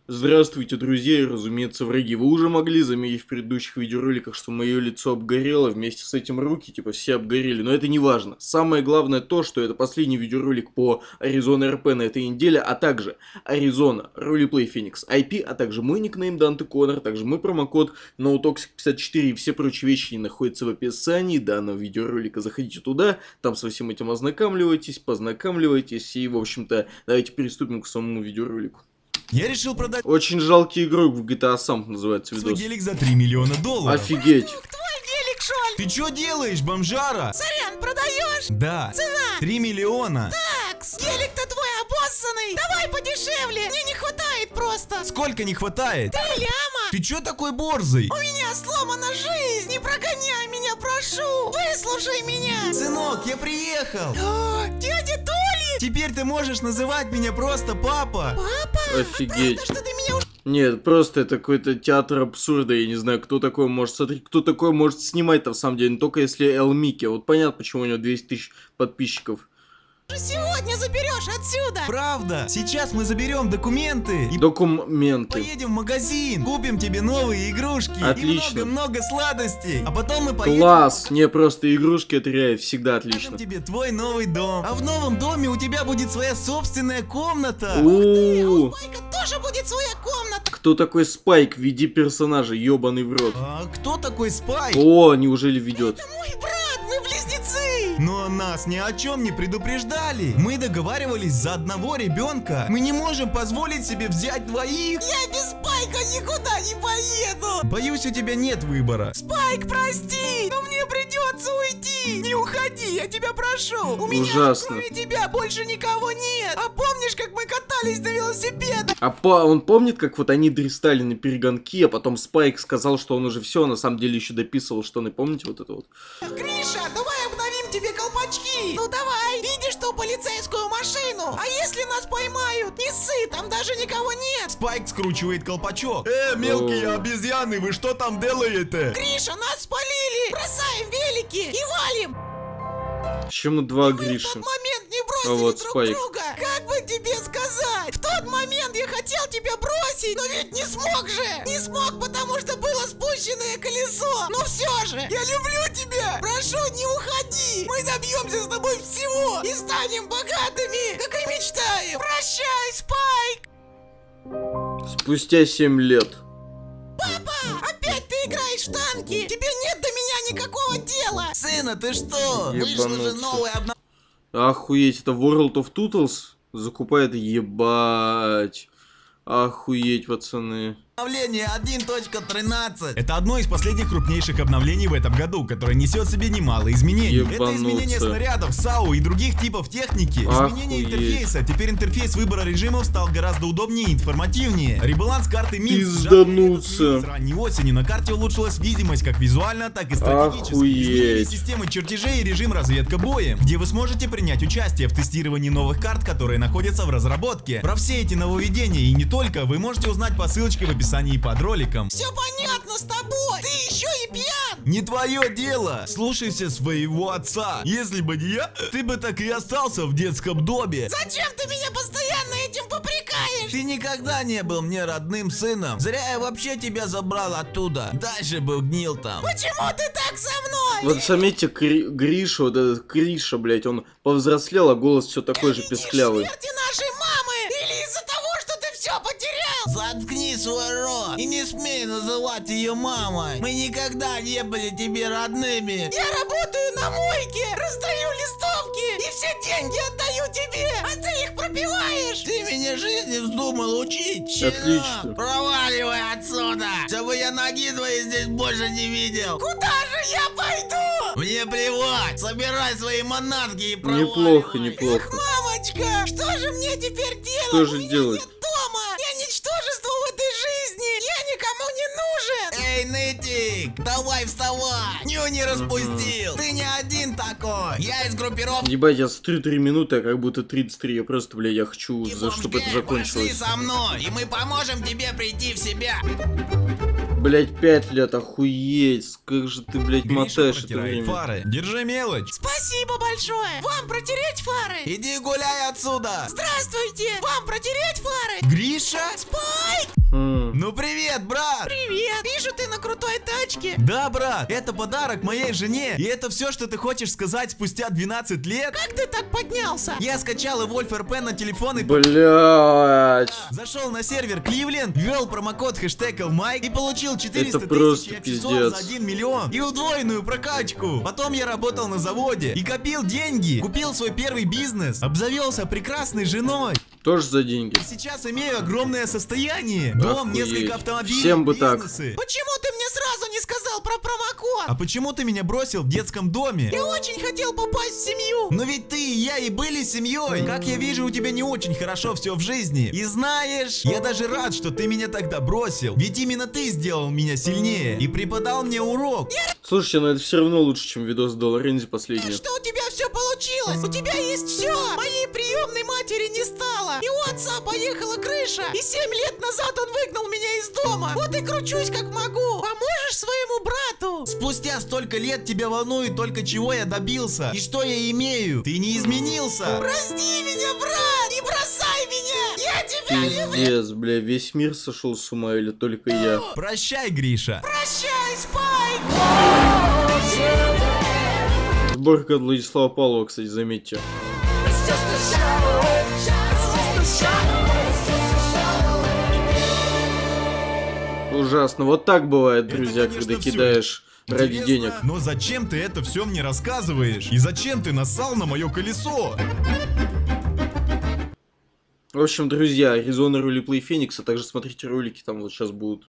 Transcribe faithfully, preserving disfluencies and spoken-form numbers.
Здравствуйте, друзья, и, разумеется, враги. Вы уже могли заметить в предыдущих видеороликах, что мое лицо обгорело, вместе с этим руки, типа, все обгорели, но это не важно. Самое главное то, что это последний видеоролик по Arizona эр пи на этой неделе, а также Arizona Roleplay Phoenix ай пи, а также мой никнейм Данте Коннор, также мой промокод ноутоксик пятьдесят четыре, и все прочие вещи находятся в описании данного видеоролика. Заходите туда, там со всем этим ознакомливайтесь, познакомливайтесь, и, в общем-то, давайте приступим к самому видеоролику. Я решил продать Очень жалкий игрок в джи ти эй сам называется видос. свой гелик за три миллиона долларов. Офигеть. Твой гелик, Шоль! Ты чё делаешь, бомжара? Сорян, продаешь? Да. Цена? три миллиона. Такс! Гелик-то твой обоссанный! Давай подешевле! Мне не хватает просто! Сколько не хватает? Три ляма! Ты чё такой борзый? У меня сломана жизнь! Не прогоняй меня, прошу! Выслушай меня! Сынок, я приехал. О, дядя Толик! Теперь ты можешь называть меня просто папа. Папа? Офигеть. Правда, что ты меня уже... Нет, просто это какой-то театр абсурда, я не знаю, кто такой может смотреть, кто такой может снимать-то в самом деле, не только если Эл Микки. Вот понятно, почему у него двести тысяч подписчиков. сегодня заберешь отсюда! Правда? Сейчас мы заберем документы и Документы. поедем в магазин. Купим тебе новые игрушки. Отлично. И много-много сладостей. А потом мы поедем... Класс! Не, просто игрушки это реально всегда Покажем отлично. тебе твой новый дом. А в новом доме у тебя будет своя собственная комната. У-у-у. Майка тоже будет своя комната! Кто такой Спайк в виде персонажа, ёбаный в рот? А кто такой Спайк? О, неужели ведет? Мой брат, мы близнецы! Но нас ни о чем не предупреждали. Мы договаривались за одного ребенка. Мы не можем позволить себе взять двоих. Я без Спайка никуда не поеду! Боюсь, у тебя нет выбора. Спайк, прости, но мне придется уйти! Не уходи, я тебя прошу! У меня Ужасно. кроме тебя больше никого нет! А помнишь, как мы катались на велосипедах? А по он помнит, как вот они дристали на перегонки, а потом Спайк сказал, что он уже все, на самом деле еще дописывал штаны, помните вот это вот? Гриша, давай обновим тебе колпачки! Ну давай! Видишь ту полицейскую машину? А если нас поймают? Не ссы, там даже никого нет! Спайк скручивает колпачок. Э, мелкие О. обезьяны, вы что там делаете? Гриша, нас спалили! Бросаем велики и валим! Почему два Мы в Гриши? тот момент не бросили А вот друг Спайк. друга! Как бы тебе сказать? В тот момент я хотел тебя бросить, но ведь не смог же! Не смог, потому что было спущенное колесо! Но все же, я люблю тебя! Прошу, не уходи! Мы добьемся с тобой всего и станем богатыми, как и мечтаем! Прощай, Спайк! Спустя семь лет. Папа, опять ты играешь в танки! Тебе нет до меня никакого дела! Сына, ты что? Вышло же Ебануться. новое обновление. Охуеть, это World of Tootles закупает, ебать. Охуеть, пацаны. Обновление один точка тринадцать. Это одно из последних крупнейших обновлений в этом году, которое несет в себе немало изменений. Это Ебануться. изменение снарядов, САУ и других типов техники. Изменение Охуеть. интерфейса. Теперь интерфейс выбора режимов стал гораздо удобнее и информативнее. Ребаланс карты Минск. Пиздануться. С ранней осенью на карте улучшилась видимость как визуально, так и стратегически. Охуеть. Изменили системы чертежей и режим разведка боем, где вы сможете принять участие в тестировании новых карт, которые находятся в разработке. Про все эти нововведения и не только вы можете узнать по ссылочке в описании под роликом. Все понятно с тобой! Ты еще и пьян! Не твое дело! Слушайся своего отца! Если бы не я, ты бы так и остался в детском доме! Зачем ты меня постоянно этим попрекаешь? Ты никогда не был мне родным сыном! Зря я вообще тебя забрал оттуда! Дальше бы гнил там! Почему ты так со мной? Вот заметьте, Кри- Гриша, вот этот Криша, блять, он повзрослел, а голос все такой же Из-за песклявый. смерти нашей мамы? Или из-за того, что ты все потерял? Заткни свой рот и не смей называть ее мамой! Мы никогда не были тебе родными! Я работаю на мойке, раздаю листовки и все деньги отдаю тебе, а ты их пропиваешь! Ты меня жизни вздумал учить, Отлично. щенок! Проваливай отсюда! Чтобы я ноги твоей здесь больше не видел! Куда же я пойду? Мне плевать! Собирай свои манатки и проваливай! Неплохо, неплохо. Мамочка, что же мне теперь делать? Что же У меня делать? нет дома! Я ничтожество в этой жизни! Я никому не нужен! Эй, нытик! Давай вставай! Ню не распустил! Ты не один такой! Я из группировки... Ебать, я смотрю три минуты, а как будто тридцать три. Я просто, бля, я хочу, за, чтобы это Пошли закончилось. со мной, и мы поможем тебе прийти в себя! Блять, пять лет, охуеть. Как же ты, блять, мотаешь это время. фары. Держи мелочь! Спасибо большое! Вам протереть фары? Иди гуляй отсюда! Здравствуйте! Вам протереть фары? Гриша? Спайк! Ну привет, брат! Привет! Вижу, ты на крутой тачке. Да, брат, это подарок моей жене. И это все, что ты хочешь сказать спустя двенадцать лет? Как ты так поднялся? Я скачал Evolve эр пи на телефон и... Блять. Зашел на сервер Кливленд, ввел промокод хэштег Элмайк и получил четыреста Это просто тысяч аксессуаров за пиздец. один миллион и удвоенную прокачку. Потом я работал на заводе и копил деньги, купил свой первый бизнес, обзавелся прекрасной женой. Тоже за деньги. И сейчас имею огромное состояние. Дом, Охуеть. несколько автомобилей, Всем бы так. бизнесы. Почему ты мне сразу не сказал про промокод? А почему ты меня бросил в детском доме? Я очень хотел попасть в семью. Но ведь ты и я и были семьей. Как я вижу, у тебя не очень хорошо все в жизни. И знаешь, я даже рад, что ты меня тогда бросил. Ведь именно ты сделал меня сильнее и преподал мне урок. Слушайте, но это все равно лучше, чем видос с Долорензи последний. Что у тебя все получилось? У тебя есть все. Моей приемной матери не стало. И у отца поехала крыша. И семь лет назад он выгнал меня из дома. Вот и кручусь как могу. Поможешь своему брату? Спустя столько лет тебя волнует только чего я добился и что я имею. Ты не изменился. Прости меня, брат. Не бросай меня. Я тебя люблю. Пиздец, бля, весь мир сошел с ума или только я? Прощай, Гриша. Прощай, Спайк. Сборка от Владислава Павлова, кстати, заметьте. Ужасно. Вот так бывает, друзья, Это, конечно, когда всё. кидаешь ради Интересно, денег. но зачем ты это все мне рассказываешь? И зачем ты нассал на мое колесо? В общем, друзья, Arizona Roleplay Phoenix, а также смотрите ролики, там вот сейчас будут